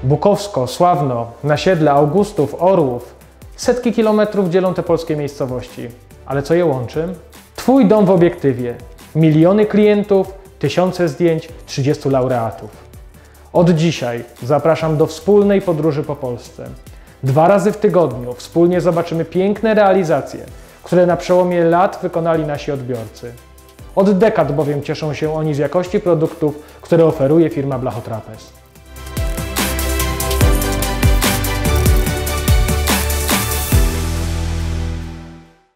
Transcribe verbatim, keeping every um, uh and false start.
Bukowsko, Sławno, Nasiedle, Augustów, Orłów. Setki kilometrów dzielą te polskie miejscowości. Ale co je łączy? Twój dom w obiektywie. Miliony klientów, tysiące zdjęć, trzydziestu laureatów. Od dzisiaj zapraszam do wspólnej podróży po Polsce. Dwa razy w tygodniu wspólnie zobaczymy piękne realizacje, które na przełomie lat wykonali nasi odbiorcy. Od dekad bowiem cieszą się oni z jakości produktów, które oferuje firma Blachotrapez.